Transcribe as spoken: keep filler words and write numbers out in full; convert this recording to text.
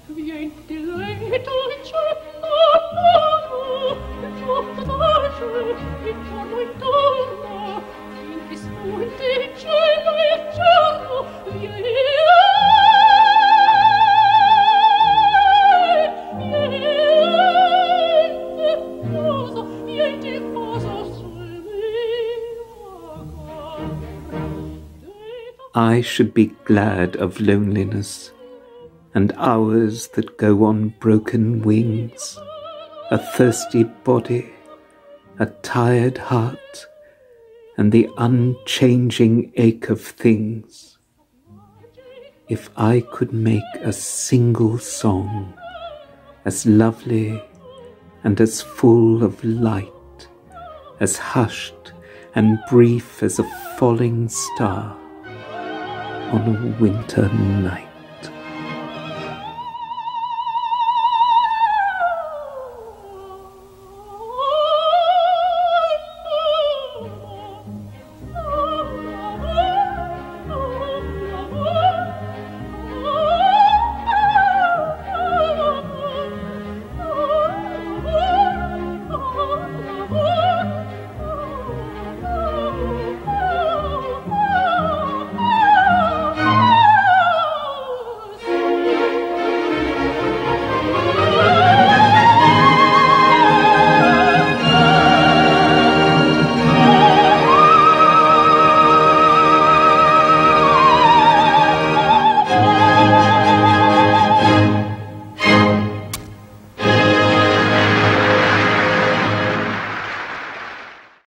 I should be glad of loneliness, and hours that go on broken wings, a thirsty body, a tired heart, and the unchanging ache of things. If I could make a single song, as lovely and as full of light, as hushed and brief as a falling star on a winter night.